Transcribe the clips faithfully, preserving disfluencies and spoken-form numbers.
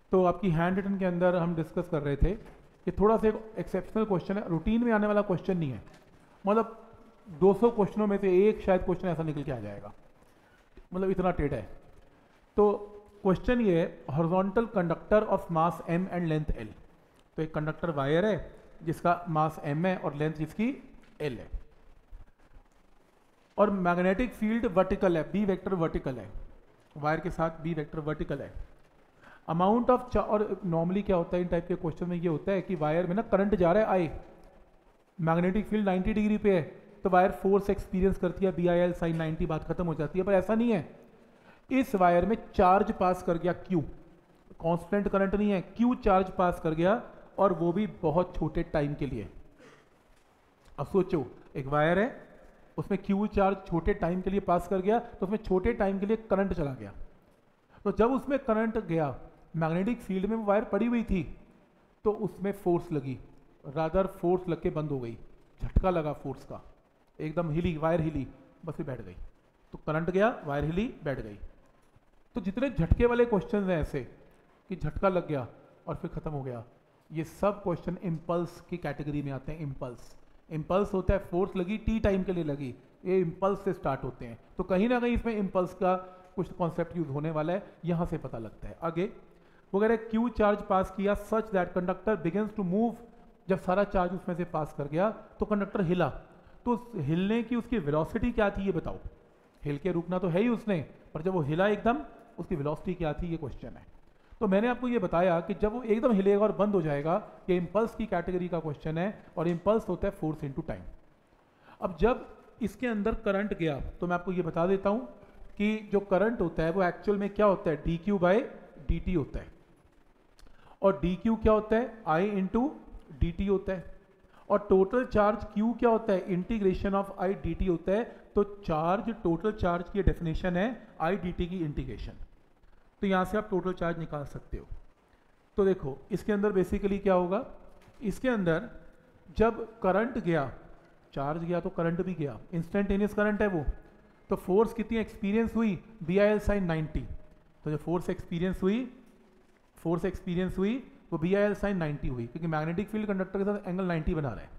तो आपकी hand written के अंदर हम डिस्कस कर रहे थे कि थोड़ा सा एक एक्सेप्शनल क्वेश्चन है, रूटीन में आने वाला क्वेश्चन नहीं है, मतलब दो सौ क्वेश्चनों में से एक शायद क्वेश्चन ऐसा निकल के आ जाएगा, मतलब इतना टेढ़ा है। तो क्वेश्चन ये है, horizontal conductor of mass m and length l। तो एक कंडक्टर वायर है जिसका मास m है और लेंथ जिसकी l है, और मैग्नेटिक फील्ड वर्टिकल है, b वेक्टर वर्टिकल है, वायर के साथ b वेक्टर वर्टिकल है। अमाउंट ऑफ, और नॉर्मली क्या होता है इन टाइप के क्वेश्चन में, ये होता है कि वायर में ना करंट जा रहा है I, मैग्नेटिक फील्ड नब्बे डिग्री पे है, तो वायर फोर्स एक्सपीरियंस करती है B I L sine ninety, बात खत्म हो जाती है। पर ऐसा नहीं है, इस वायर में चार्ज पास कर गया Q, कांस्टेंट करंट नहीं है, Q चार्ज पास कर गया, और वो भी बहुत छोटे टाइम के लिए। अब सोचो, एक वायर है उसमें Q चार्ज छोटे टाइम के लिए पास कर गया, तो उसमें छोटे टाइम के लिए करंट चला गया। तो जब उसमें करंट गया, मैग्नेटिक फील्ड में वो वायर पड़ी हुई थी, तो उसमें फोर्स लगी, रादर फोर्स लग के बंद हो गई, झटका लगा फोर्स का, एकदम हिली, वायर हिली, बस फिर बैठ गई। तो करंट गया, वायर हिली, बैठ गई। तो जितने झटके वाले क्वेश्चन हैं ऐसे कि झटका लग गया और फिर खत्म हो गया, ये सब क्वेश्चन इम्पल्स की कैटेगरी में आते हैं। इम्पल्स इम्पल्स होता है, फोर्स लगी, टी टाइम के लिए लगी, ये इम्पल्स से स्टार्ट होते हैं। तो कहीं ना कहीं इसमें इम्पल्स का कुछ कॉन्सेप्ट यूज होने वाला है, यहाँ से पता लगता है। आगे वो कह रहे क्यू चार्ज पास किया such that conductor begins to move. जब सारा चार्ज उसमें से पास कर गया तो कंडक्टर हिला, तो हिलने की उसकी वेलोसिटी क्या थी ये बताओ। हिल के रुकना तो है ही उसने, पर जब वो हिला एकदम, उसकी वेलोसिटी क्या थी, ये क्वेश्चन है। तो मैंने आपको ये बताया कि जब वो एकदम हिलेगा और बंद हो जाएगा, ये इम्पल्स की कैटेगरी का क्वेश्चन है, और इम्पल्स होता है फोर्स इनटू टाइम। अब जब इसके अंदर करंट गया, तो मैं आपको ये बता देता हूं कि जो करंट होता है वो एक्चुअल में क्या होता है, D Q by D T होता है, और डी क्यू क्या होता है, आई इंटू डी टी होता है, और टोटल चार्ज Q क्या होता है, integration of I D T होता है। तो चार्ज, टोटल चार्ज की डेफिनेशन है आई डी टी की इंटीग्रेशन। तो यहां से आप टोटल चार्ज निकाल सकते हो। तो देखो इसके अंदर बेसिकली क्या होगा, इसके अंदर जब करंट गया, चार्ज गया तो करंट भी गया, इंस्टेंटेनियस करंट है वो, तो फोर्स कितनी एक्सपीरियंस हुई, B I L sine ninety. तो जब फोर्स एक्सपीरियंस हुई, फोर्स एक्सपीरियंस हुई वो B I L sine ninety हुई, क्योंकि मैग्नेटिक फील्ड कंडक्टर के साथ एंगल नाइन्टी बना रहा है।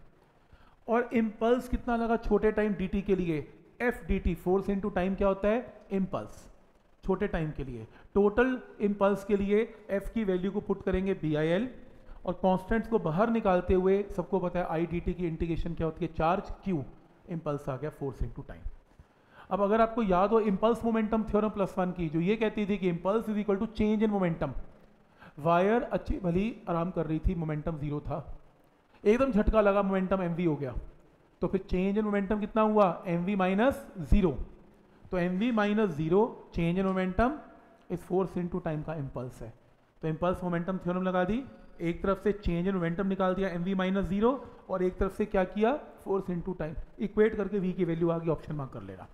और इम्पल्स कितना लगा छोटे टाइम डी टी के लिए, F D T, force into time क्या होता है, इम्पल्स, छोटे टाइम के लिए। टोटल इम्पल्स के लिए एफ की वैल्यू को पुट करेंगे बी आई एल, और कॉन्स्टेंट्स को बाहर निकालते हुए सबको पता है आई डी टी की इंटीग्रेशन क्या होती है, चार्ज Q, इम्पल्स आ गया फोर्स इनटू टाइम। अब अगर आपको याद हो impulse momentum theorem plus one की, जो ये कहती थी कि impulse is equal to change in momentum, wire अच्छी भली आराम कर रही थी, मोमेंटम जीरो था, एकदम झटका लगा, मोमेंटम एम वी हो गया, तो फिर चेंज इन मोमेंटम कितना हुआ, एम वी माइनस जीरो। तो M V minus zero change in momentum इस फोर्स इनटू टाइम का इम्पल्स है। तो इम्पल्स मोमेंटम थ्योरम लगा दी, एक तरफ से चेंज इन मोमेंटम निकाल दिया एम वी माइनस जीरो, और एक तरफ से क्या किया, फोर्स इनटू टाइम, इक्वेट करके वी की वैल्यू आ गई, ऑप्शन मार्क कर लेना।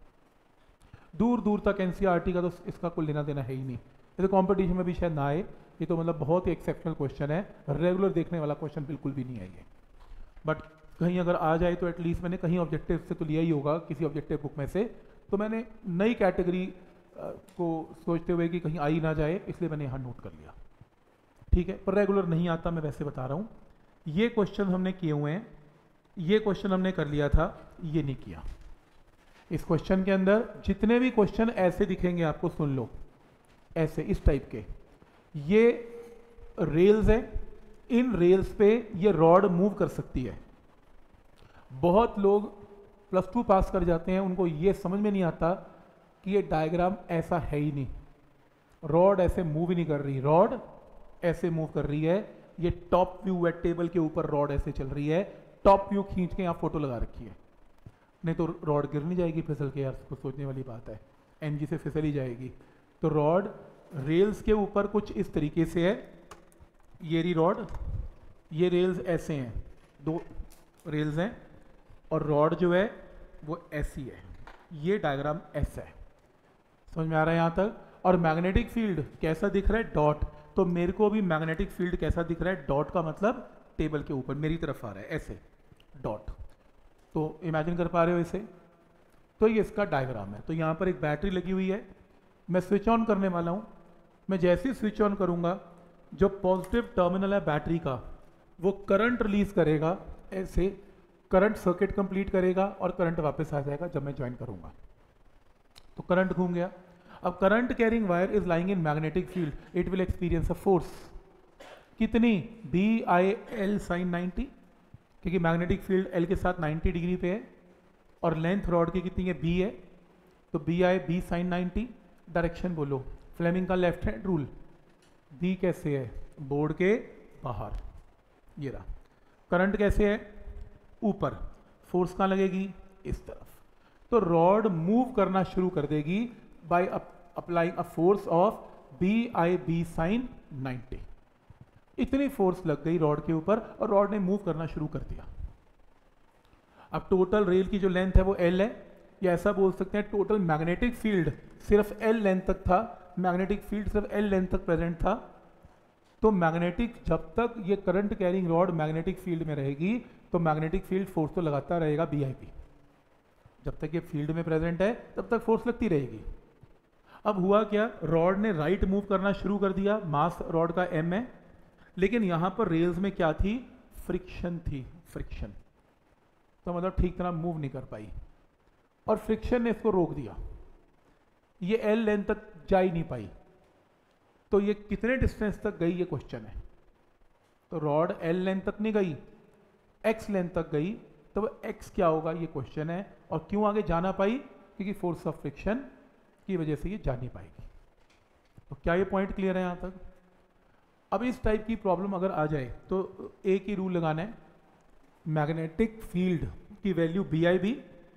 दूर दूर तक एनसीईआरटी का तो इसका कोई लेना देना है ही नहीं, ये तो कॉम्पिटिशन में भी शायद ना आए, ये तो मतलब बहुत ही एक्सेप्शनल क्वेश्चन है, रेगुलर देखने वाला क्वेश्चन बिल्कुल भी नहीं है ये। बट कहीं अगर आ जाए तो एटलीस्ट मैंने कहीं ऑब्जेक्टिव से तो लिया ही होगा, किसी ऑब्जेक्टिव बुक में से, तो मैंने नई कैटेगरी को सोचते हुए कि कहीं आई ना जाए, इसलिए मैंने यहाँ नोट कर लिया, ठीक है। पर रेगुलर नहीं आता, मैं वैसे बता रहा हूँ। ये क्वेश्चन हमने किए हुए हैं, ये क्वेश्चन हमने कर लिया था, ये नहीं किया। इस क्वेश्चन के अंदर जितने भी क्वेश्चन ऐसे दिखेंगे आपको, सुन लो, ऐसे इस टाइप के, ये रेल्स है, इन रेल्स पे ये रॉड मूव कर सकती है। बहुत लोग प्लस टू पास कर जाते हैं, उनको ये समझ में नहीं आता कि ये डायग्राम ऐसा है ही नहीं, रॉड ऐसे मूव ही नहीं कर रही, रॉड ऐसे मूव कर रही है, ये टॉप व्यू है, टेबल के ऊपर रॉड ऐसे चल रही है, टॉप व्यू खींच के यहाँ फोटो लगा रखी है, नहीं तो रॉड गिर नहीं जाएगी फिसल के, यार कुछ सोचने वाली बात है, एमजी से फिसल ही जाएगी। तो रॉड रेल्स के ऊपर कुछ इस तरीके से है, ये रही रॉड, ये रेल्स ऐसे हैं, दो रेल्स हैं, और रॉड जो है वो ऐसी है, ये डायग्राम ऐसा है, समझ में आ रहा है यहाँ तक। और मैग्नेटिक फील्ड कैसा दिख रहा है, डॉट, तो मेरे को भी मैग्नेटिक फील्ड कैसा दिख रहा है, डॉट का मतलब टेबल के ऊपर मेरी तरफ आ रहा है, ऐसे डॉट, तो इमेजिन कर पा रहे हो इसे। तो ये इसका डायग्राम है। तो यहाँ पर एक बैटरी लगी हुई है, मैं स्विच ऑन करने वाला हूँ, मैं जैसे ही स्विच ऑन करूँगा जो पॉजिटिव टर्मिनल है बैटरी का वो करंट रिलीज करेगा, ऐसे करंट सर्किट कंप्लीट करेगा और करंट वापस आ जाएगा जब मैं ज्वाइन करूंगा। तो करंट घूम गया। अब current carrying wire is lying in magnetic field, it will experience a force कितनी, B I L sine ninety, क्योंकि मैग्नेटिक फील्ड एल के साथ नाइन्टी डिग्री पे है और लेंथ रॉड की कितनी है, बी है, तो B I B sine ninety. Direction बोलो, फ्लेमिंग का लेफ्ट हैंड रूल, बी कैसे है, बोर्ड के बाहर, ये रहा। करंट कैसे है, ऊपर, फोर्स कहाँ लगेगी, इस तरफ। तो रॉड मूव करना शुरू कर देगी by applying a force of B I B sine ninety. इतनी फोर्स लग गई रॉड के ऊपर और रॉड ने मूव करना शुरू कर दिया। अब टोटल रेल की जो लेंथ है वो एल है, या ऐसा बोल सकते हैं टोटल मैग्नेटिक फील्ड सिर्फ एल लेंथ तक था, मैग्नेटिक फील्ड सिर्फ एल लेंथ तक प्रेजेंट था। तो मैग्नेटिक, जब तक ये current carrying rod magnetic field में रहेगी तो मैग्नेटिक फील्ड फोर्स तो लगाता रहेगा बी आई बी, जब तक ये फील्ड में प्रेजेंट है तब तक फोर्स लगती रहेगी। अब हुआ क्या, रॉड ने राइट मूव करना शुरू कर दिया, मास रॉड का एम है, लेकिन यहां पर रेल्स में क्या थी, फ्रिक्शन थी, फ्रिक्शन, तो मतलब ठीक तरह मूव नहीं कर पाई और फ्रिक्शन ने इसको रोक दिया, ये एल लेंथ तक जा ही नहीं पाई। तो ये कितने डिस्टेंस तक गई ये क्वेश्चन है। तो रॉड एल लेंथ तक नहीं गई, एक्स लेंथ तक गई, तो वो एक्स क्या होगा ये क्वेश्चन है। और क्यों आगे जाना पाई, क्योंकि फोर्स ऑफ फ्रिक्शन की वजह से ये जा नहीं पाएगी। तो क्या ये पॉइंट क्लियर है यहां तक। अब इस टाइप की प्रॉब्लम अगर आ जाए तो एक ही रूल लगाना है, मैग्नेटिक फील्ड की वैल्यू बी आई बी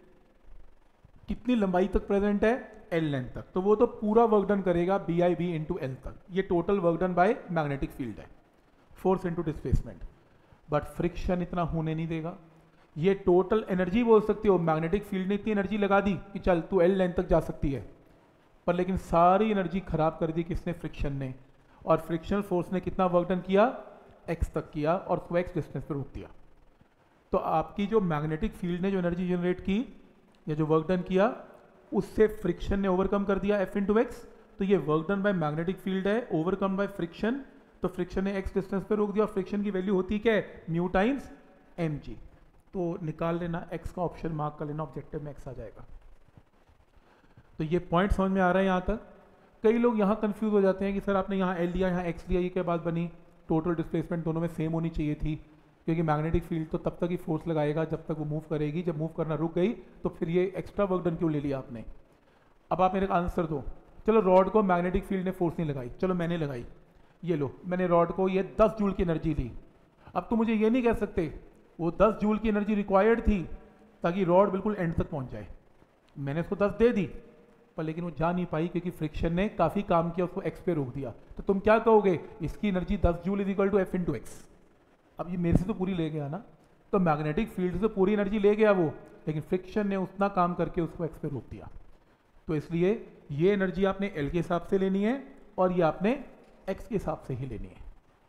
कितनी लंबाई तक प्रेजेंट है, एल लेंथ तक, तो वो तो पूरा वर्क डन करेगा B I B into L तक, ये total work done by magnetic field है, force into displacement. But friction इतना होने नहीं देगा, ये टोटल एनर्जी बोल सकते हो, मैग्नेटिक फील्ड ने इतनी एनर्जी लगा दी कि चल तू एल लेंथ तक जा सकती है, पर लेकिन सारी एनर्जी खराब कर दी किसने, फ्रिक्शन ने। और फ्रिक्शनल फोर्स ने कितना वर्क डन किया, एक्स तक किया और उसको एक्स डिस्टेंस पर रोक दिया। तो आपकी जो मैग्नेटिक फील्ड ने जो एनर्जी जनरेट की या जो वर्क डन किया, उससे फ्रिक्शन ने ओवरकम कर दिया एफ इंटू एक्स। तो ये work done by magnetic field है, ओवरकम बाय फ्रिक्शन, तो फ्रिक्शन ने एक्स डिस्टेंस पे रोक दिया और फ्रिक्शन की वैल्यू होती क्या है, म्यू टाइम्स एम जी। तो निकाल लेना, एक्स का ऑप्शन मार्क कर लेना, ऑब्जेक्टिव में एक्स आ जाएगा। तो ये पॉइंट समझ में आ रहा है यहाँ तक। कई लोग यहाँ कंफ्यूज हो जाते हैं कि सर आपने यहाँ एल लिया, यहाँ एक्स लिया, ये क्या बात बनी, टोटल डिस्प्लेसमेंट दोनों में सेम होनी चाहिए थी, क्योंकि मैग्नेटिक फील्ड तो तब तक ही फोर्स लगाएगा जब तक वो मूव करेगी, जब मूव करना रुक गई तो फिर ये एक्स्ट्रा वर्क डन क्यों ले लिया आपने। अब आप मेरे आंसर दो, चलो रॉड को मैग्नेटिक फील्ड ने फोर्स नहीं लगाई, चलो मैंने लगाई, ये लो मैंने रॉड को ये दस जूल की एनर्जी दी। अब तो मुझे ये नहीं कह सकते वो दस जूल की एनर्जी रिक्वायर्ड थी ताकि रॉड बिल्कुल एंड तक पहुंच जाए, मैंने उसको दस दे दी, पर लेकिन वो जा नहीं पाई क्योंकि फ्रिक्शन ने काफी काम किया, उसको एक्स पे रोक दिया। तो तुम क्या कहोगे, इसकी एनर्जी दस joule is equal to F into X. अब ये मेरे से तो पूरी ले गया ना, तो मैग्नेटिक फील्ड से पूरी एनर्जी ले गया वो, लेकिन फ्रिक्शन ने उतना काम करके उसको एक्स पे रोक दिया। तो इसलिए ये एनर्जी आपने एल के हिसाब से लेनी है और ये आपने एक्स के हिसाब से ही लेनी है।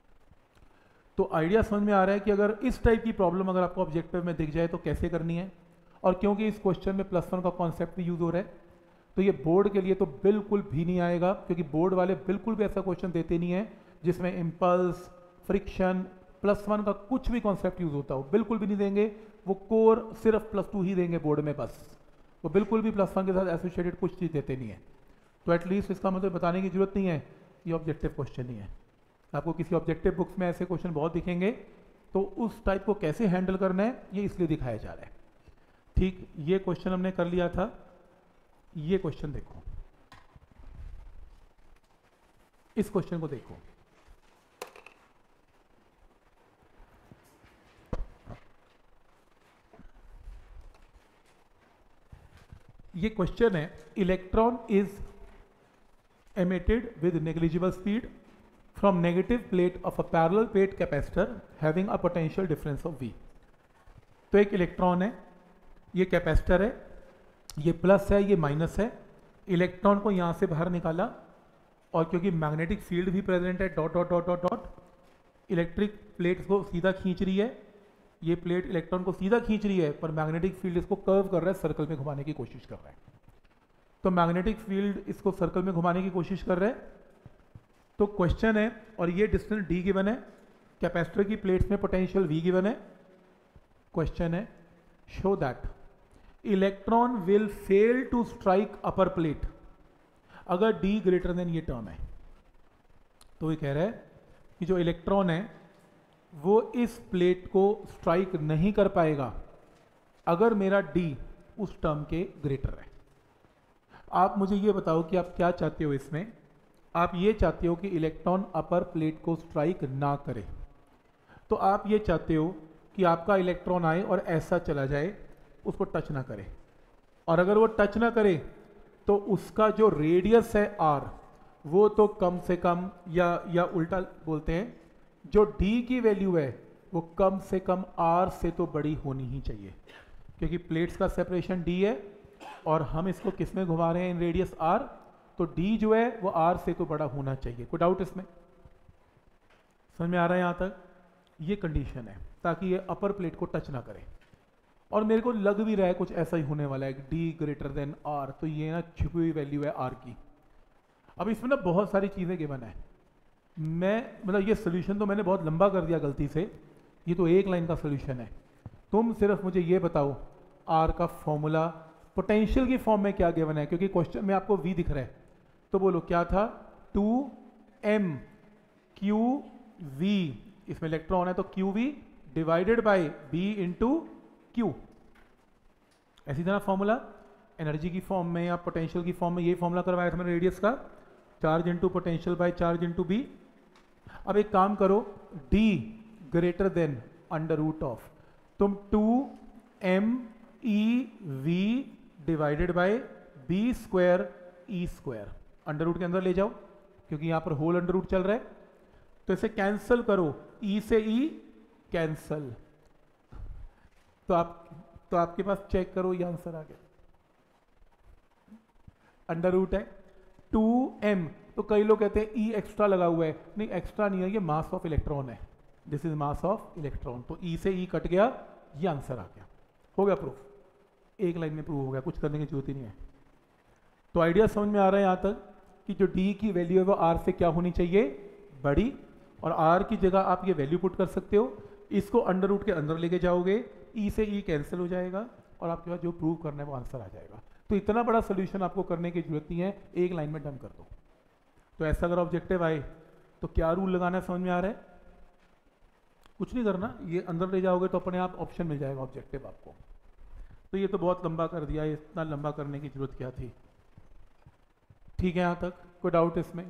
तो आइडिया समझ में आ रहा है कि अगर इस टाइप की प्रॉब्लम अगर आपको ऑब्जेक्टिव में दिख जाए तो कैसे करनी है। और क्योंकि इस क्वेश्चन में प्लस वन का कॉन्सेप्ट भी यूज हो रहा है, तो ये बोर्ड के लिए तो बिल्कुल भी नहीं आएगा, क्योंकि बोर्ड वाले बिल्कुल भी ऐसा क्वेश्चन देते नहीं है जिसमें इम्पल्स, फ्रिक्शन, प्लस वन का कुछ भी कॉन्सेप्ट यूज होता हो, बिल्कुल भी नहीं देंगे। वो कोर सिर्फ प्लस टू ही देंगे बोर्ड में बस, वो बिल्कुल भी प्लस वन के साथ एसोसिएटेड कुछ चीज़ देते नहीं है। तो एटलीस्ट इसका मतलब बताने की जरूरत नहीं है ये ऑब्जेक्टिव क्वेश्चन नहीं है। आपको किसी ऑब्जेक्टिव बुक्स में ऐसे क्वेश्चन बहुत दिखेंगे, तो उस टाइप को कैसे हैंडल करना है ये इसलिए दिखाया जा रहा है। ठीक, ये क्वेश्चन हमने कर लिया था। ये क्वेश्चन देखो, इस क्वेश्चन को देखो, ये क्वेश्चन है, electron is emitted with negligible speed from negative plate of a parallel plate capacitor having a potential difference of V। तो एक इलेक्ट्रॉन है, ये कैपेसिटर है, ये प्लस है, ये माइनस है। इलेक्ट्रॉन को यहां से बाहर निकाला और क्योंकि मैग्नेटिक फील्ड भी प्रेजेंट है, dot dot dot dot dot, electric plate को सीधा खींच रही है, ये प्लेट इलेक्ट्रॉन को सीधा खींच रही है, पर मैग्नेटिक फील्ड इसको कर्व कर रहा है, सर्कल में घुमाने की कोशिश कर रहा है। तो मैग्नेटिक फील्ड इसको सर्कल में घुमाने की कोशिश कर रहा है, तो क्वेश्चन है और ये डिस्टेंस डी गिवन है, कैपेसिटर की प्लेट्स में पोटेंशियल वी गिवन है। क्वेश्चन है show that electron will fail to strike upper plate अगर डी ग्रेटर देन ये टर्म है। तो ये कह रहा है कि जो इलेक्ट्रॉन है वो इस प्लेट को स्ट्राइक नहीं कर पाएगा अगर मेरा डी उस टर्म के ग्रेटर है। आप मुझे ये बताओ कि आप क्या चाहते हो इसमें। आप ये चाहते हो कि इलेक्ट्रॉन अपर प्लेट को स्ट्राइक ना करे, तो आप ये चाहते हो कि आपका इलेक्ट्रॉन आए और ऐसा चला जाए, उसको टच ना करे, और अगर वो टच ना करे तो उसका जो रेडियस है आर वो तो कम से कम, या या उल्टा बोलते हैं, जो डी की वैल्यू है वो कम से कम आर से तो बड़ी होनी ही चाहिए, क्योंकि प्लेट्स का सेपरेशन डी है और हम इसको किस में घुमा रहे हैं, इन रेडियस आर, तो डी जो है वो आर से तो बड़ा होना चाहिए। कोई डाउट इसमें? समझ में आ रहा है यहाँ तक? ये कंडीशन है ताकि ये अपर प्लेट को टच ना करे। और मेरे को लग भी रहा है कुछ ऐसा ही होने वाला है, डी ग्रेटर देन आर, तो ये ना छुपी हुई वैल्यू है आर की। अब इसमें ना बहुत सारी चीज़ें गिवन है, मैं मतलब ये सोल्यूशन तो मैंने बहुत लंबा कर दिया गलती से, ये तो एक लाइन का सोल्यूशन है। तुम सिर्फ मुझे ये बताओ आर का फॉर्मूला पोटेंशियल की फॉर्म में क्या गिवन है, क्योंकि क्वेश्चन में आपको वी दिख रहा है, तो बोलो क्या था, टू एम क्यू वी, इसमें इलेक्ट्रॉन है तो Q V divided by B into Q. ऐसी तरह फॉर्मूला एनर्जी की फॉर्म में या पोटेंशियल की फॉर्म में ये फॉर्मूला करवाया था मैंने रेडियस का, charge into potential by charge into B. अब एक काम करो, D greater than under root of, तुम two M E V divided by B square E square under root के अंदर ले जाओ, क्योंकि यहां पर होल अंडर रूट चल रहा है, तो इसे कैंसिल करो, ई से ई कैंसल, तो आप तो आपके पास चेक करो ये आंसर आ गया, अंडर रूट है टू एम। तो कई लोग कहते हैं ई एक्स्ट्रा लगा हुआ है, नहीं एक्स्ट्रा नहीं है, ये मास ऑफ इलेक्ट्रॉन है, this is mass of electron, तो ई से ई कट गया, ये आंसर आ गया, हो गया प्रूफ, एक लाइन में प्रूफ हो गया, कुछ करने की जरूरत ही नहीं है। तो आइडिया समझ में आ रहा है यहाँ तक कि जो डी की वैल्यू है वो आर से क्या होनी चाहिए, बड़ी, और आर की जगह आप ये वैल्यू पुट कर सकते हो, इसको अंडर रूट के अंदर लेके जाओगे, ई से ई कैंसिल हो जाएगा और आपके पास जो प्रूव करना है वो आंसर आ जाएगा। तो इतना बड़ा सोल्यूशन आपको करने की जरूरत नहीं है, एक लाइन में डन कर दो। तो ऐसा अगर ऑब्जेक्टिव आए तो क्या रूल लगाना है, समझ में आ रहा है? कुछ नहीं करना, ये अंदर ले जाओगे तो अपने आप ऑप्शन मिल जाएगा ऑब्जेक्टिव आपको। तो ये तो बहुत लंबा कर दिया, इतना लंबा करने की जरूरत क्या थी? ठीक है, यहां तक कोई डाउट इसमें?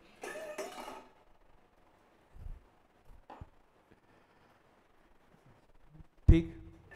ठीक,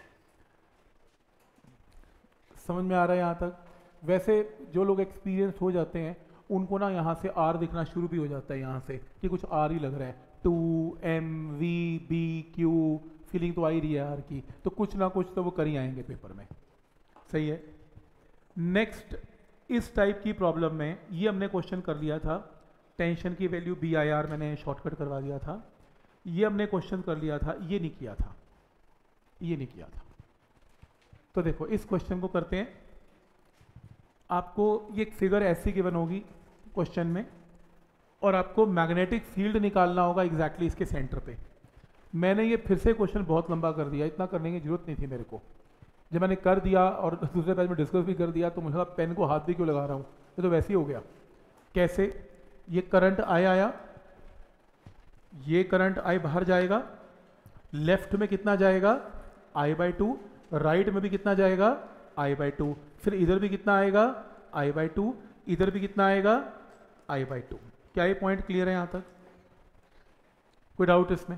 समझ में आ रहा है यहाँ तक? वैसे जो लोग एक्सपीरियंस हो जाते हैं उनको ना यहाँ से आर दिखना शुरू भी हो जाता है, यहाँ से कि कुछ आर ही लग रहा है, two M V B Q, feeling तो आ ही रही है आर की, तो कुछ ना कुछ तो वो कर ही आएंगे पेपर में, सही है। नेक्स्ट, इस टाइप की प्रॉब्लम में ये हमने क्वेश्चन कर लिया था, टेंशन की वैल्यू बी आई आर मैंने शॉर्टकट करवा दिया था, ये हमने क्वेश्चन कर लिया था, ये नहीं किया था, ये नहीं किया था। तो देखो इस क्वेश्चन को करते हैं, आपको ये एक फिगर ऐसी गिवन होगी क्वेश्चन में और आपको मैग्नेटिक फील्ड निकालना होगा एग्जैक्टली इसके सेंटर पे। मैंने ये फिर से क्वेश्चन बहुत लंबा कर दिया, इतना करने की जरूरत नहीं थी मेरे को, जब मैंने कर दिया और दूसरे पेज में डिस्कस भी कर दिया तो मुझे पेन को हाथ भी क्यों लगा रहा हूँ, ये तो वैसे ही हो गया। कैसे? ये करंट आई आया, ये करंट आई बाहर जाएगा, लेफ्ट में कितना जाएगा, आई बाई टू, राइट में भी कितना जाएगा, आई बाई टू, फिर इधर भी कितना आएगा, आई बाई टू, इधर भी कितना आएगा, आई बाई टू। क्या ये पॉइंट क्लियर है यहां तक? कोई डाउट इसमें?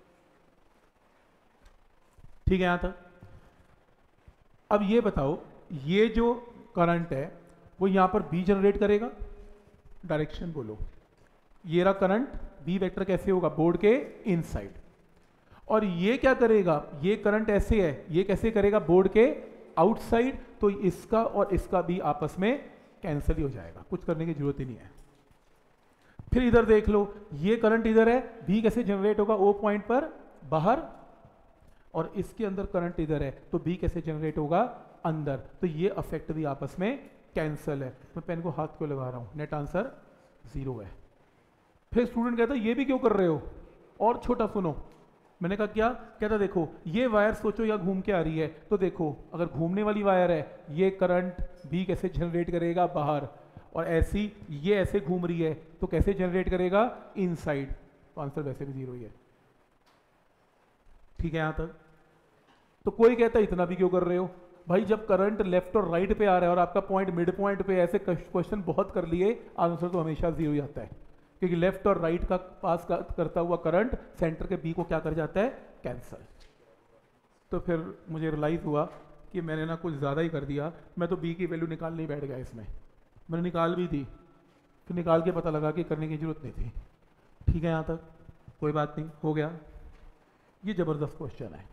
ठीक है यहां तक? अब ये बताओ, ये जो करंट है वो यहां पर बी जनरेट करेगा, डायरेक्शन बोलो, ये रहा करंट, बी वेक्टर कैसे होगा, बोर्ड के इनसाइड, और ये क्या करेगा, ये करंट ऐसे है, ये कैसे करेगा, बोर्ड के आउटसाइड, तो इसका और इसका भी आपस में कैंसिल ही हो जाएगा, कुछ करने की जरूरत ही नहीं है। फिर इधर देख लो, ये करंट इधर है, बी कैसे जनरेट होगा, ओ पॉइंट पर बाहर, और इसके अंदर करंट इधर है, तो बी कैसे जनरेट होगा, अंदर, तो ये अफेक्ट भी आपस में कैंसिल है। मैं पेन को हाथ क्यों लगा रहा हूं, नेट आंसर जीरो है। फिर स्टूडेंट कहता ये भी क्यों कर रहे हो, और छोटा सुनो। मैंने कहा क्या, कहता देखो ये वायर सोचो या घूम के आ रही है, तो देखो अगर घूमने वाली वायर है ये करंट भी कैसे जनरेट करेगा बाहर, और ऐसी ये ऐसे घूम रही है तो कैसे जनरेट करेगा इनसाइड, तो आंसर वैसे भी जीरो ही है। ठीक है यहां तक। तो कोई कहता इतना भी क्यों कर रहे हो, भाई जब करंट लेफ्ट और राइट पे आ रहा है और आपका पॉइंट मिड पॉइंट पे, ऐसे क्वेश्चन बहुत कर लिए, आंसर तो हमेशा जीरो ही आता है, क्योंकि लेफ्ट और राइट का पास करता हुआ करंट सेंटर के बी को क्या कर जाता है, कैंसल। तो फिर मुझे रियलाइज हुआ कि मैंने ना कुछ ज़्यादा ही कर दिया, मैं तो बी की वैल्यू निकालने ही बैठ गया इसमें। मैंने निकाल भी दी, फिर निकाल के पता लगा कि करने की जरूरत नहीं थी। ठीक है यहाँ तक, कोई बात नहीं, हो गया। ये ज़बरदस्त क्वेश्चन है।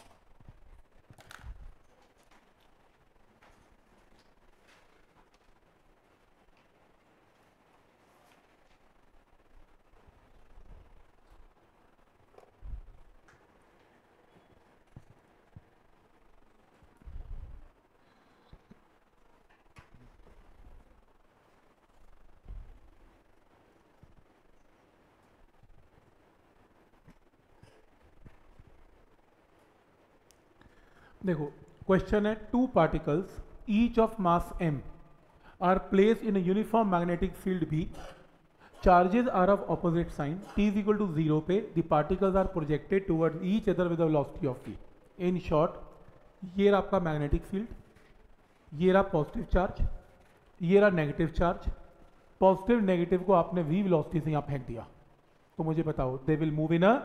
देखो क्वेश्चन है, two particles each of mass m are place in a uniform magnetic field B, charges are of opposite sign, t is equal to zero पे the particles are projected towards each other with a velocity of v। in short ये रहा आपका magnetic field, ये रहा positive charge, ये रहा negative charge. Positive negative को आपने v वेलोसिटी से यहाँ फेंक दिया, तो मुझे बताओ they will move in a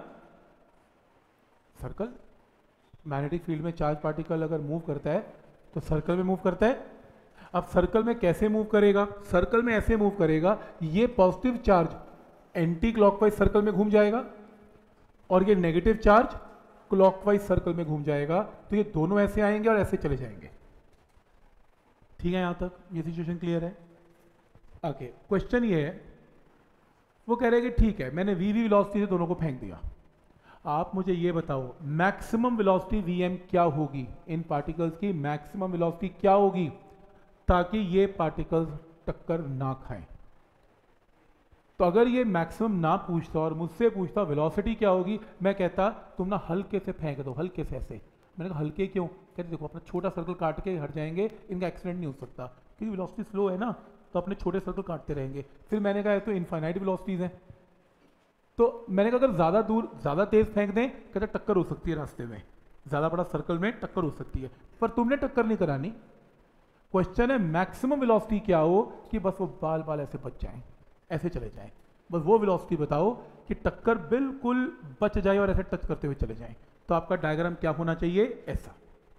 circle. Magnetic field में चार्ज पार्टिकल अगर मूव करता है तो सर्कल में मूव करता है। अब सर्कल में कैसे मूव करेगा, सर्कल में ऐसे मूव करेगा, ये positive charge anti clockwise circle में घूम जाएगा और ये नेगेटिव चार्ज क्लॉकवाइज सर्कल में घूम जाएगा, तो ये दोनों ऐसे आएंगे और ऐसे चले जाएंगे। ठीक है, यहां तक ये सिचुएशन क्लियर है। ओके, क्वेश्चन ये है, वो कह रहे हैं कि ठीक है मैंने वी वी वेलोसिटी से दोनों को फेंक दिया, आप मुझे ये बताओ मैक्सिमम वेलोसिटी वीएम क्या होगी, इन पार्टिकल्स की मैक्सिमम वेलोसिटी क्या होगी ताकि ये पार्टिकल्स टक्कर ना खाएं। तो अगर ये मैक्सिमम ना पूछता और मुझसे पूछता वेलोसिटी क्या होगी, मैं कहता तुम ना हल्के से फेंक दो, हल्के से ऐसे। मैंने कहा हल्के क्यों, कहते देखो अपना छोटा सर्कल काट के हट जाएंगे, इनका एक्सीडेंट नहीं हो सकता क्योंकि वेलोसिटी स्लो है ना, तो अपने छोटे सर्कल काटते रहेंगे। फिर मैंने कहा तो इनफाइनाइट वेलोसिटीज हैं, तो मैंने कहा अगर ज़्यादा दूर ज़्यादा तेज फेंक दें कहते टक्कर हो सकती है रास्ते में, ज़्यादा बड़ा सर्कल में टक्कर हो सकती है, पर तुमने टक्कर नहीं करानी। क्वेश्चन है मैक्सिमम वेलोसिटी क्या हो कि बस वो बाल बाल ऐसे बच जाएं, ऐसे चले जाएं, बस वो वेलोसिटी बताओ कि टक्कर बिल्कुल बच जाए और ऐसे टच करते हुए चले जाएं। तो आपका डायग्राम क्या होना चाहिए, ऐसा।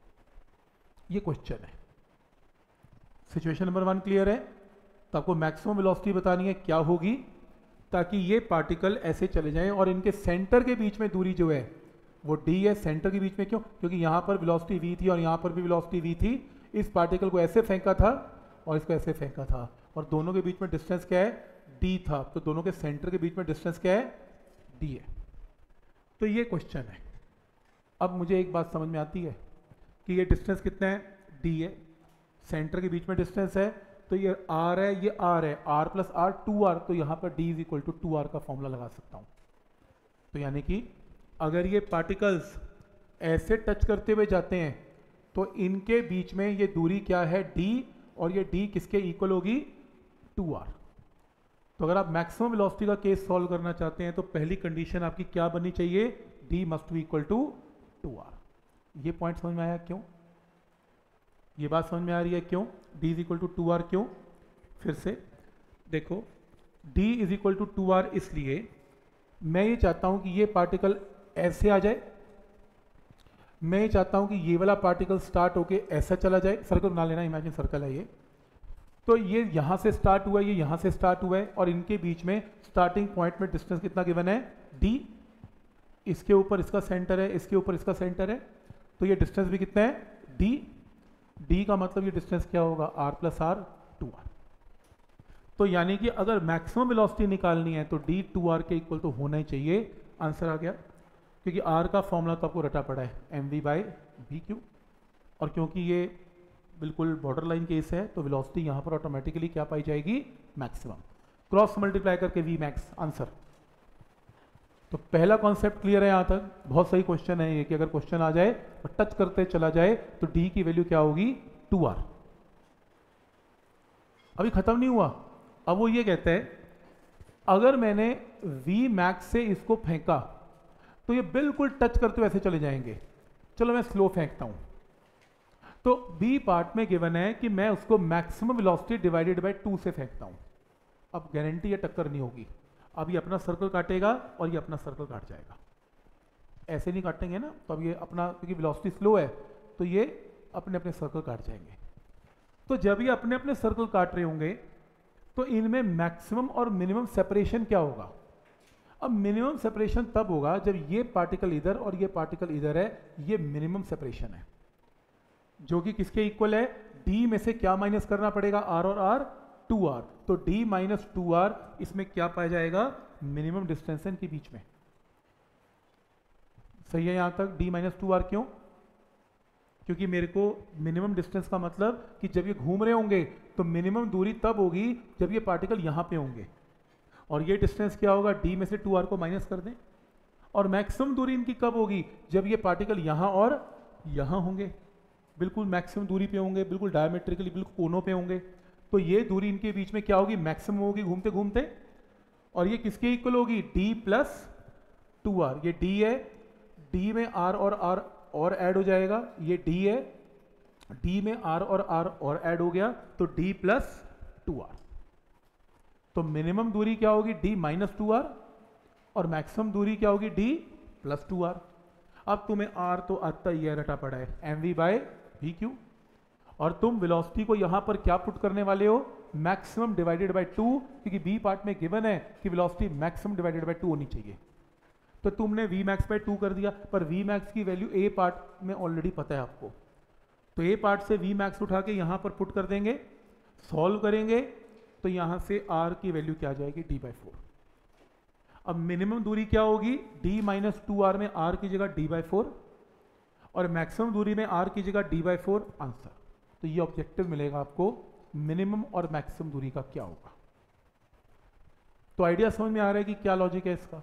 ये क्वेश्चन है। सिचुएशन नंबर वन क्लियर है। तो आपको मैक्सिमम वेलोसिटी बतानी है क्या होगी ताकि ये पार्टिकल ऐसे चले जाएं और इनके सेंटर के बीच में दूरी जो है वो d है। सेंटर के बीच में क्यों, क्योंकि यहाँ पर वेलोसिटी v थी और यहाँ पर भी वेलोसिटी v थी। इस पार्टिकल को ऐसे फेंका था और इसको ऐसे फेंका था और दोनों के बीच में डिस्टेंस क्या है, d था, तो दोनों के सेंटर के बीच में डिस्टेंस क्या है, d है। तो ये क्वेश्चन है। अब मुझे एक बात समझ में आती है कि ये डिस्टेंस कितना है, d है, सेंटर के बीच में डिस्टेंस है, तो ये r है, ये r है, r plus R two R, तो यहाँ पर d is equal to two R का फॉर्मूला लगा सकता हूँ। तो यानी कि अगर ये पार्टिकल्स ऐसे टच करते हुए जाते हैं तो इनके बीच में ये दूरी क्या है, d, और ये d किसके इक्वल होगी, टू आर। तो अगर आप मैक्सिमम वेलोसिटी का केस सॉल्व करना चाहते हैं तो पहली कंडीशन आपकी क्या बननी चाहिए, d must be equal to two R. ये पॉइंट समझ में आया क्यों, ये बात समझ में आ रही है क्यों, d is equal to two R क्यों। फिर से देखो, d is equal to two R इसलिए मैं ये चाहता हूं कि ये पार्टिकल ऐसे आ जाए, मैं ये चाहता हूं कि ये वाला पार्टिकल स्टार्ट होके ऐसा चला जाए। सर्कल बना लेना, इमेजिन सर्कल है ये, तो ये यहां से स्टार्ट हुआ है, ये यहां से स्टार्ट हुआ है और इनके बीच में स्टार्टिंग पॉइंट में डिस्टेंस कितना गिवन है, d। इसके ऊपर इसका सेंटर है, इसके ऊपर इसका सेंटर है, तो ये डिस्टेंस भी कितना है, d। d का मतलब ये डिस्टेंस क्या होगा, r plus R two R. तो यानी कि अगर मैक्सिमम वेलोसिटी निकालनी है तो d टू आर के इक्वल तो होना ही चाहिए। आंसर आ गया, क्योंकि r का फॉर्मूला तो आपको रटा पड़ा है M V by V Q, और क्योंकि ये बिल्कुल बॉर्डर लाइन केस है तो वेलोसिटी यहाँ पर ऑटोमेटिकली क्या पाई जाएगी, मैक्सिमम। क्रॉस मल्टीप्लाई करके वी मैक्स आंसर। तो पहला कॉन्सेप्ट क्लियर है यहां तक। बहुत सही क्वेश्चन है ये कि अगर क्वेश्चन आ जाए और टच करते चला जाए तो डी की वैल्यू क्या होगी, टू आर। अभी खत्म नहीं हुआ, अब वो ये कहते हैं अगर मैंने वी मैक्स से इसको फेंका तो ये बिल्कुल टच करते हुए ऐसे चले जाएंगे। चलो मैं स्लो फेंकता हूं। तो बी पार्ट में गिवन है कि मैं उसको maximum velocity divided by two से फेंकता हूं। अब गारंटी ये टक्कर नहीं होगी। अब ये अपना सर्कल काटेगा और ये अपना सर्कल काट जाएगा। ऐसे नहीं काटेंगे ना, तो अब ये अपना, क्योंकि वेलोसिटी स्लो है तो ये अपने अपने सर्कल काट जाएंगे। तो जब ये अपने अपने सर्कल काट रहे होंगे तो इनमें मैक्सिमम और मिनिमम सेपरेशन क्या होगा। अब मिनिमम सेपरेशन तब होगा जब ये पार्टिकल इधर और ये पार्टिकल इधर है, ये मिनिमम सेपरेशन है, जो कि किसके इक्वल है, डी में से क्या माइनस करना पड़ेगा, आर और आर, टू आर। तो डी माइनस टू आर, इसमें क्या पाया जाएगा, मिनिमम डिस्टेंस इनके बीच में। सही है यहां तक, डी माइनस टू आर क्यों, क्योंकि मेरे को मिनिमम डिस्टेंस का मतलब कि जब ये घूम रहे होंगे तो मिनिमम दूरी तब होगी जब ये पार्टिकल यहां पे होंगे, और ये डिस्टेंस क्या होगा, डी में से टू आर को माइनस कर दें। और मैक्सिमम दूरी इनकी कब होगी, जब ये पार्टिकल यहां और यहां होंगे, बिल्कुल मैक्सिमम दूरी पे होंगे, बिल्कुल डायमेट्रिकली बिल्कुल कोनों पे होंगे। तो ये दूरी इनके बीच में क्या होगी, मैक्सिमम होगी घूमते घूमते। और ये किसके इक्वल होगी, डी प्लस टू आर। ये डी है, डी में आर और आर और ऐड हो जाएगा, ये डी है, डी में आर और आर और ऐड हो गया, तो डी प्लस टू आर। तो मिनिमम दूरी क्या होगी, डी माइनस टू आर, और मैक्सिमम दूरी क्या होगी, डी प्लस टू आर। अब तुम्हें आर तो आता ही है, रटा पड़ा है, M V by V Q. और तुम वेलोसिटी को यहां पर क्या पुट करने वाले हो, मैक्सिमम डिवाइडेड बाय टू, क्योंकि बी पार्ट में गिवन है कि velocity maximum divided by two होनी चाहिए। तो तुमने वी मैक्स बाय टू कर दिया, पर वी मैक्स की वैल्यू ए पार्ट में ऑलरेडी पता है आपको, तो ए पार्ट से वी मैक्स उठा के यहां पर पुट कर देंगे, सॉल्व करेंगे तो यहां से आर की वैल्यू क्या आ जाएगी, डी बाई फोर। अब मिनिमम दूरी क्या होगी, डी माइनस टू आर में आर की जगह डी बाई फोर, और मैक्सिमम दूरी में आर की जगह डी बाई फोर आंसर। तो ये ऑब्जेक्टिव मिलेगा आपको, मिनिमम और मैक्सिमम दूरी का क्या होगा। तो आइडिया समझ में आ रहा है कि क्या लॉजिक है इसका,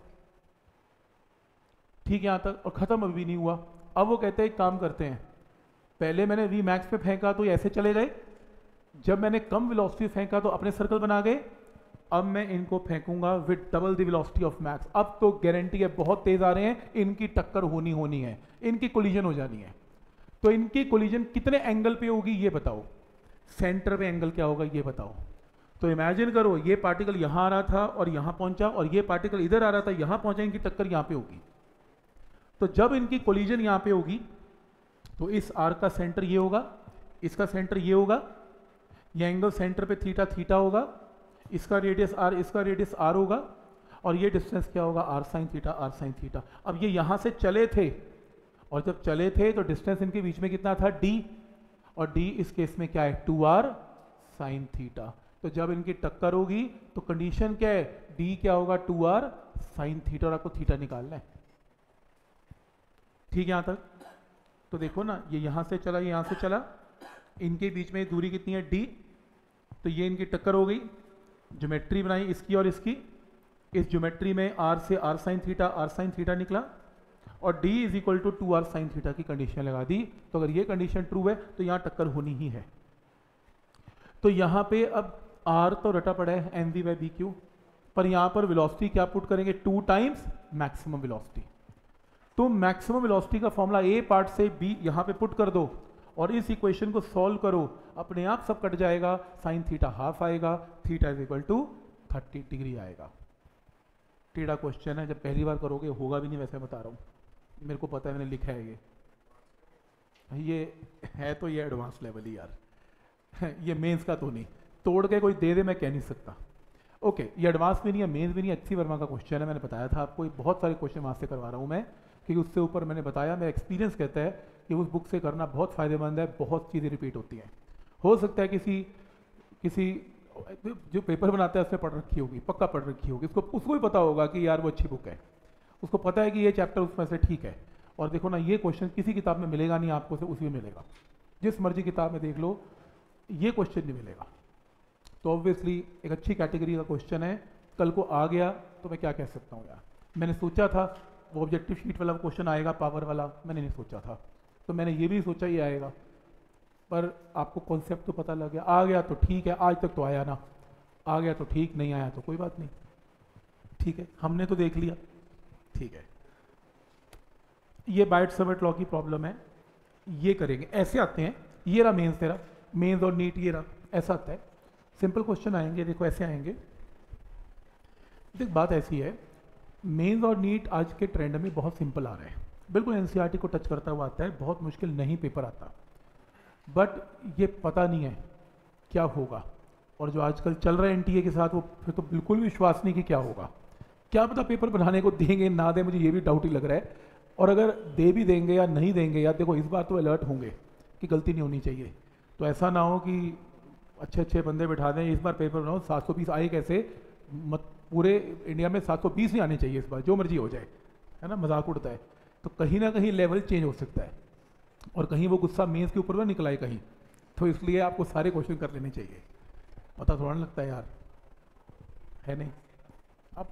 ठीक है यहां तक। और खत्म अभी नहीं हुआ। अब वो कहते हैं एक काम करते हैं, पहले मैंने वी मैक्स पे फेंका तो ये ऐसे चले गए, जब मैंने कम वेलोसिटी फेंका तो अपने सर्कल बना गए। अब मैं इनको फेंकूंगा with double the velocity of max. अब तो गारंटी है बहुत तेज आ रहे हैं, इनकी टक्कर होनी होनी है, इनकी कोलिजन हो जानी है। तो इनकी कोलिजन कितने एंगल पे होगी ये बताओ, सेंटर पे एंगल क्या होगा ये बताओ। तो इमेजिन करो ये पार्टिकल यहां आ रहा था और यहां पहुंचा, और ये पार्टिकल इधर आ रहा था यहां पहुंचा, इनकी टक्कर यहां पे होगी। तो जब इनकी कोलिजन यहां पे होगी तो इस आर्क का सेंटर ये होगा, इसका सेंटर ये होगा, ये एंगल सेंटर पे थीटा थीटा होगा, इसका रेडियस आर, इसका रेडियस आर होगा, और ये डिस्टेंस क्या होगा, R sine theta, R sine theta. अब ये यहां से चले थे, और जब चले थे तो डिस्टेंस इनके बीच में कितना था, डी, और डी इस केस में क्या है, टू आर साइन थीटा। तो जब इनकी टक्कर होगी तो कंडीशन क्या है, डी क्या होगा, टू आर साइन थीटा, और आपको थीटा निकालना है, ठीक है यहां तक। तो देखो ना, ये यहां से चला, ये यहां से चला, इनके बीच में दूरी कितनी है, डी। तो ये इनकी टक्कर हो गई, ज्योमेट्री बनाई इसकी और इसकी, इस ज्योमेट्री में आर से R sine theta, R sine theta निकला, और d is equal to two R sine theta की कंडीशन लगा दी। तो अगर ये कंडीशन ट्रू है तो यहां टक्कर होनी ही है। तो यहां पे अब r तो रटा पड़ा है M V by B Q, पर यहां पर वेलोसिटी क्या पुट करेंगे, टू टाइम्स मैक्सिमम वेलोसिटी। तो मैक्सिमम वेलोसिटी का फॉर्मूला ए पार्ट से बी यहां पे पुट कर दो, और इस इक्वेशन को सॉल्व करो, अपने आप सब कट जाएगा, साइन थीटा हाफ आएगा, theta is equal to thirty degree आएगा। टेढ़ा क्वेश्चन है, जब पहली बार करोगे होगा भी नहीं, वैसे बता रहा हूँ, मेरे को पता है, मैंने लिखा है ये ये है तो ये एडवांस लेवल ही यार ये मेंस का तो नहीं, तोड़ के कोई दे दे मैं कह नहीं सकता। ओके, ये एडवांस भी नहीं है, मेंस भी नहीं है, अच्छी वर्मा का क्वेश्चन है, मैंने बताया था आपको, बहुत सारे क्वेश्चन वहाँ से करवा रहा हूँ मैं, क्योंकि उससे ऊपर मैंने बताया, मेरा एक्सपीरियंस कहता है कि उस बुक से करना बहुत फ़ायदेमंद है, बहुत चीज़ें रिपीट होती हैं। हो सकता है किसी किसी जो पेपर बनाता है उसने पढ़ रखी होगी, पक्का पढ़ रखी होगी, उसको उसको भी पता होगा कि यार वो अच्छी बुक है, उसको पता है कि ये चैप्टर उसमें से ठीक है। और देखो ना, ये क्वेश्चन किसी किताब में मिलेगा नहीं आपको, से उसी में मिलेगा, जिस मर्जी किताब में देख लो, ये क्वेश्चन नहीं मिलेगा। तो ऑब्वियसली एक अच्छी कैटेगरी का क्वेश्चन है, कल को आ गया तो मैं क्या कह सकता हूँ यार, मैंने सोचा था वो ऑब्जेक्टिव शीट वाला क्वेश्चन आएगा पावर वाला, मैंने नहीं सोचा था, तो मैंने ये भी सोचा ही आएगा, पर आपको कॉन्सेप्ट तो पता लग गया, आ गया तो ठीक है, आज तक तो आया ना, आ गया तो ठीक, नहीं आया तो कोई बात नहीं, ठीक है, हमने तो देख लिया, ठीक है। ये बाइट सबट लॉ की प्रॉब्लम है, ये करेंगे, ऐसे आते हैं, ये रहा मेंस तेरा, मेंस और नीट ये रहा, ऐसा आता है, सिंपल क्वेश्चन आएंगे, देखो ऐसे आएंगे। देख बात ऐसी है, मेंस और नीट आज के ट्रेंड में बहुत सिंपल आ रहा है, बिल्कुल एनसीईआरटी को टच करता हुआ आता है, बहुत मुश्किल नहीं पेपर आता, बट ये पता नहीं है क्या होगा, और जो आजकल चल रहा है एनटीए के साथ वो फिर तो बिल्कुल विश्वास नहीं कि क्या होगा, क्या पता पेपर बनाने को देंगे ना दें, मुझे ये भी डाउट ही लग रहा है, और अगर दे भी देंगे या नहीं देंगे यार, देखो इस बार तो अलर्ट होंगे कि गलती नहीं होनी चाहिए, तो ऐसा ना हो कि अच्छे अच्छे बंदे बिठा दें इस बार पेपर बनाओ, सात सौ बीस आए कैसे, मत पूरे इंडिया में सात सौ बीस ही आने चाहिए इस बार, जो मर्जी हो जाए, है ना, मजाक उड़ता है, तो कहीं ना कहीं लेवल चेंज हो सकता है, और कहीं वो गुस्सा मेंस के ऊपर ना निकला है कहीं, तो इसलिए आपको सारे क्वेश्चन कर लेने चाहिए, पता थोड़ा ना लगता है यार, है नहीं। अब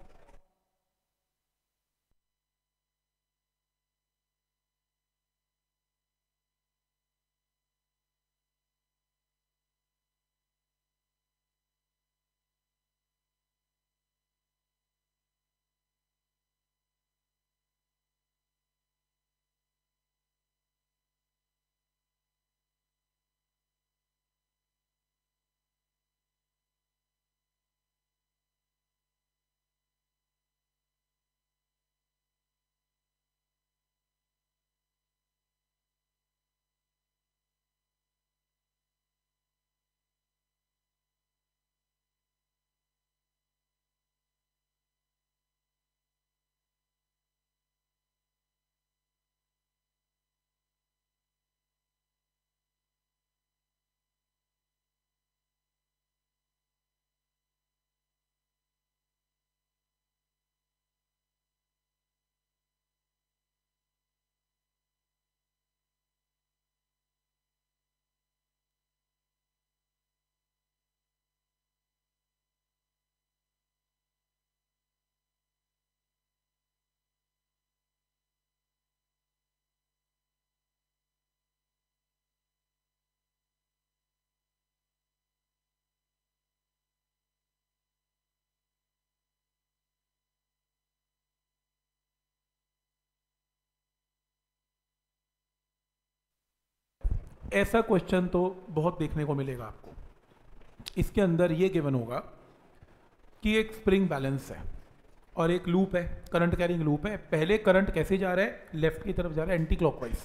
ऐसा क्वेश्चन तो बहुत देखने को मिलेगा आपको, इसके अंदर ये गिवन होगा कि एक स्प्रिंग बैलेंस है और एक लूप है, करंट कैरिंग लूप है, पहले करंट कैसे जा रहा है, लेफ्ट की तरफ जा रहा है anti clockwise,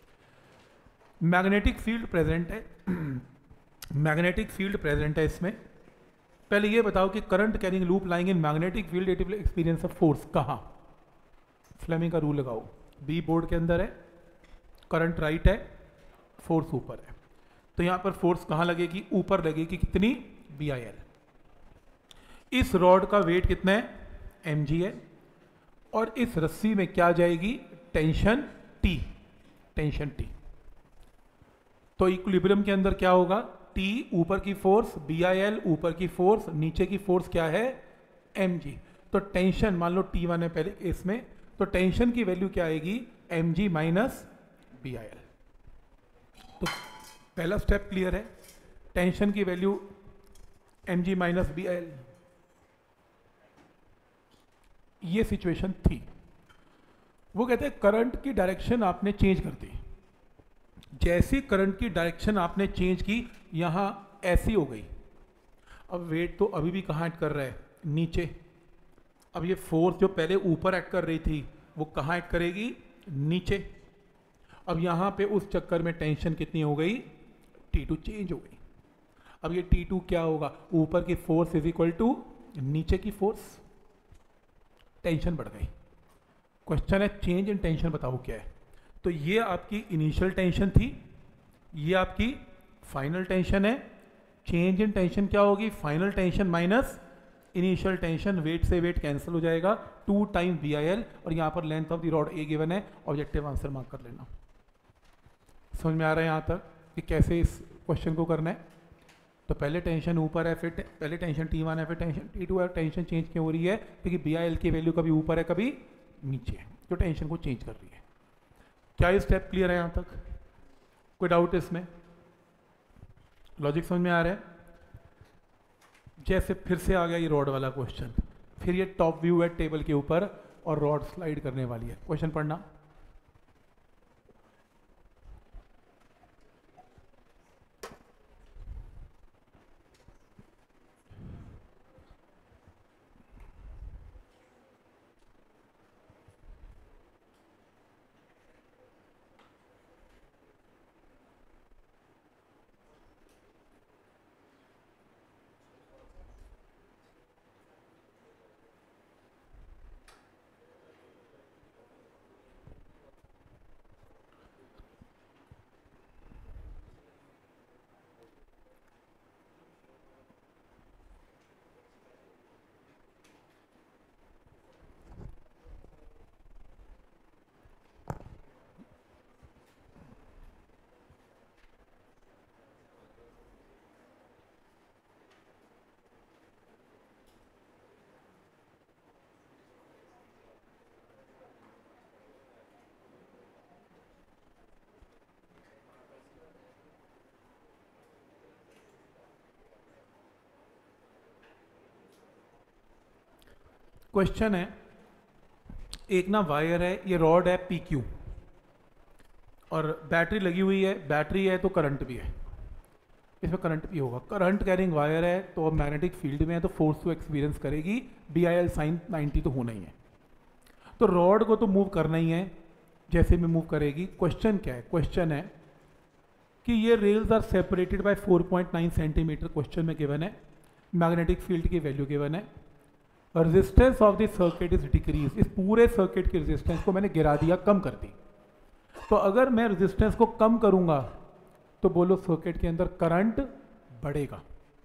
magnetic field present है, मैग्नेटिक फील्ड प्रेजेंट है इसमें, पहले ये बताओ कि current carrying loop lying in magnetic field it will experience of force कहाँ, फ्लेमिंग का रूल लगाओ, बी बोर्ड के अंदर है, करंट राइट है, फोर्स ऊपर है, तो यहां पर फोर्स कहां लगेगी, ऊपर लगेगी, कितनी, बी आई एल, इस रॉड का वेट कितना है, एम जी है, और इस रस्सी में क्या जाएगी, टेंशन टी, टेंशन टी, तो इक्विलिब्रियम के अंदर क्या होगा, टी ऊपर की फोर्स, बी आई एल ऊपर की फोर्स, नीचे की फोर्स क्या है, एम जी, तो टेंशन मान लो टी वन है पहले इसमें, तो टेंशन की वैल्यू क्या आएगी, M G minus B I L, तो पहला स्टेप क्लियर है, टेंशन की value M G minus B I L, ये सिचुएशन थी। वो कहते हैं करंट की डायरेक्शन आपने चेंज कर दी, जैसे करंट की डायरेक्शन आपने चेंज की, यहां ऐसी हो गई, अब वेट तो अभी भी कहां एक्ट कर रहा है, नीचे, अब ये फोर्स जो पहले ऊपर एक्ट कर रही थी वो कहां एक्ट करेगी, नीचे, अब यहां पे उस चक्कर में टेंशन कितनी हो गई, टी टू चेंज हो गई, अब ये टी टू क्या होगा, ऊपर की फोर्स इज इक्वल टू नीचे की फोर्स, टेंशन बढ़ गई, क्वेश्चन है चेंज इन टेंशन बताओ क्या है, तो ये आपकी इनिशियल टेंशन थी, ये आपकी फाइनल टेंशन है, चेंज इन टेंशन क्या होगी, final tension minus initial tension, weight से वेट कैंसिल हो जाएगा, two time B I L, और यहां पर length of the rod A given है, ऑब्जेक्टिव आंसर मार्क कर लेना। समझ में आ रहा है यहां तक कि कैसे इस क्वेश्चन को करना है, तो पहले टेंशन ऊपर है, फिर टे, पहले टेंशन टी वन है, फिर टेंशन टी टू है। टेंशन चेंज क्यों हो रही है? क्योंकि बी आई एल की वैल्यू कभी ऊपर है कभी नीचे है, जो टेंशन को चेंज कर रही है। क्या ये स्टेप क्लियर है यहाँ तक? कोई डाउट इसमें? लॉजिक समझ में आ रहा है? जैसे फिर से आ गया ये रॉड वाला क्वेश्चन, फिर ये टॉप व्यू है टेबल के ऊपर और रॉड स्लाइड करने वाली है। क्वेश्चन पढ़ना। क्वेश्चन है, एक ना वायर है, ये रॉड है पी क्यू और बैटरी लगी हुई है। बैटरी है तो करंट भी है, इसमें करंट भी होगा। करंट कैरिंग वायर है तो अब मैग्नेटिक फील्ड में है तो फोर्स को एक्सपीरियंस करेगी। B I L sine ninety तो होना ही है। तो रॉड को तो मूव करना ही है, जैसे भी मूव करेगी। क्वेश्चन क्या है? क्वेश्चन है कि ये rails are separated by four point nine centimetre. Question में गिवन है, मैग्नेटिक फील्ड की वैल्यू गिवन है, resistance of the circuit is decrease. इस पूरे सर्किट की रेजिस्टेंस को मैंने गिरा दिया, कम कर दी। तो अगर मैं रेजिस्टेंस को कम करूंगा तो बोलो सर्किट के अंदर करंट बढ़ेगा।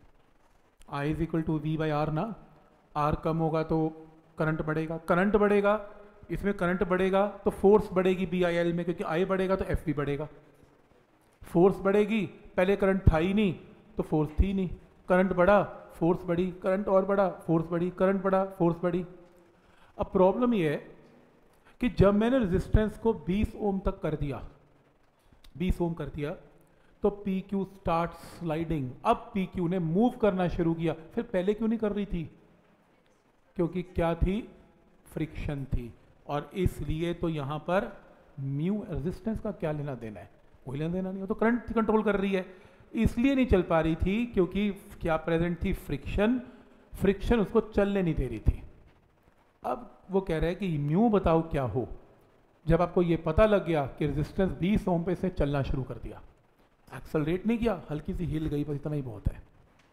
I is equal to V by R ना, आर कम होगा तो करंट बढ़ेगा। करंट बढ़ेगा, इसमें करंट बढ़ेगा तो फोर्स बढ़ेगी बी आई एल में, क्योंकि आई बढ़ेगा तो एफ भी बढ़ेगा। फोर्स बढ़ेगी, पहले करंट था ही नहीं तो फोर्स थी नहीं। करंट बढ़ा, फोर्स बढ़ी, करंट और बढ़ा, फोर्स बढ़ी, करंट बढ़ा, फोर्स बढ़ी। अब प्रॉब्लम ये है कि जब मैंने रेजिस्टेंस को बीस ओम तक कर दिया, बीस ओम कर दिया, तो पी क्यू स्टार्ट स्लाइडिंग। अब पी क्यू ने मूव करना शुरू किया। फिर पहले क्यों नहीं कर रही थी? क्योंकि क्या थी? फ्रिक्शन थी। और इसलिए तो यहां पर म्यू रेजिस्टेंस का क्या लेना देना है? कोई लेना देना नहीं हो, तो करंट कंट्रोल कर रही है। इसलिए नहीं चल पा रही थी क्योंकि क्या प्रेजेंट थी? फ्रिक्शन। फ्रिक्शन उसको चलने नहीं दे रही थी। अब वो कह रहे हैं कि म्यू बताओ क्या हो। जब आपको ये पता लग गया कि रेजिस्टेंस बीस ओम पे से चलना शुरू कर दिया, एक्सेलरेट नहीं किया, हल्की सी हिल गई, बस इतना ही बहुत है।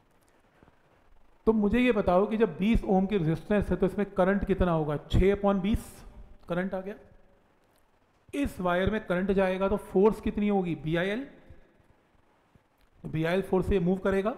तो मुझे ये बताओ कि जब बीस ओम की रेजिस्टेंस है तो इसमें करंट कितना होगा? छह अपॉन बीस करंट आ गया। इस वायर में करंट जाएगा तो फोर्स कितनी होगी? B I L. B I L force से मूव करेगा।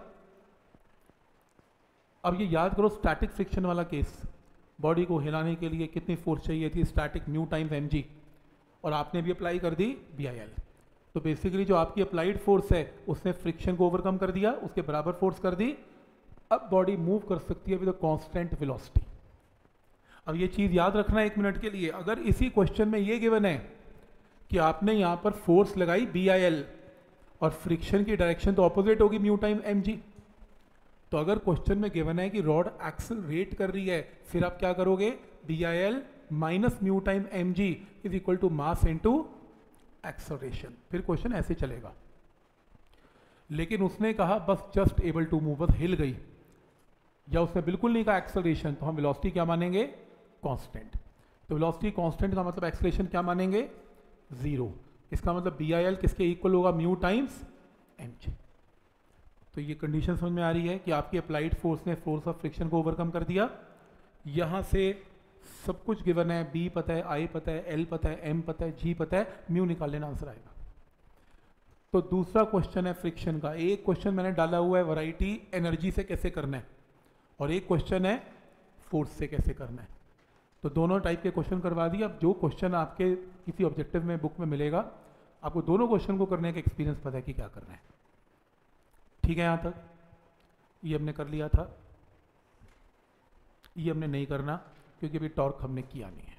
अब ये याद करो स्टैटिक फ्रिक्शन वाला केस, बॉडी को हिलाने के लिए कितनी फोर्स चाहिए थी? Static mu times M G, और आपने भी अप्लाई कर दी बी आई एल। तो बेसिकली जो आपकी अप्लाइड फोर्स है उसने फ्रिक्शन को ओवरकम कर दिया, उसके बराबर फोर्स कर दी। अब बॉडी मूव कर सकती है विद कांस्टेंट वेलोसिटी। अब ये चीज याद रखना एक मिनट के लिए, अगर इसी क्वेश्चन में ये गिवन है कि आपने यहां पर फोर्स लगाई बी आई एल और फ्रिक्शन की डायरेक्शन तो ऑपोजिट होगी म्यू टाइम एम जी, तो अगर क्वेश्चन में गिवन है कि रॉड एक्सेलरेट कर रही है, फिर आप क्या करोगे? B I L minus mu time M G is equal to mass into acceleration. फिर क्वेश्चन ऐसे चलेगा। लेकिन उसने कहा बस जस्ट एबल टू मूव, बस हिल गई, या उसने बिल्कुल नहीं कहा एक्सेलरेशन, तो हम वेलोसिटी क्या मानेंगे? कांस्टेंट। तो वेलोसिटी कांस्टेंट का मतलब एक्सेलरेशन क्या मानेंगे? जीरो। इसका मतलब बी आई एल किसके इक्वल होगा? Mu times M G. तो ये कंडीशन समझ में आ रही है कि आपकी अप्लाइड फोर्स ने फोर्स ऑफ फ्रिक्शन को ओवरकम कर दिया। यहां से सब कुछ गिवन है, बी पता है, आई पता है, एल पता है, एम पता है, जी पता है, म्यू निकाल लेना आंसर आएगा। तो दूसरा क्वेश्चन है फ्रिक्शन का। एक क्वेश्चन मैंने डाला हुआ है वैरायटी एनर्जी से कैसे करना है, और एक क्वेश्चन है फोर्स से कैसे करना है। तो दोनों टाइप के क्वेश्चन करवा दिए। अब जो क्वेश्चन आपके किसी ऑब्जेक्टिव में बुक में मिलेगा, आपको दोनों क्वेश्चन को करने का एक्सपीरियंस पता है कि क्या करना है। ठीक है यहाँ तक? ये हमने कर लिया था, ये हमने नहीं करना क्योंकि अभी टॉर्क हमने किया नहीं है।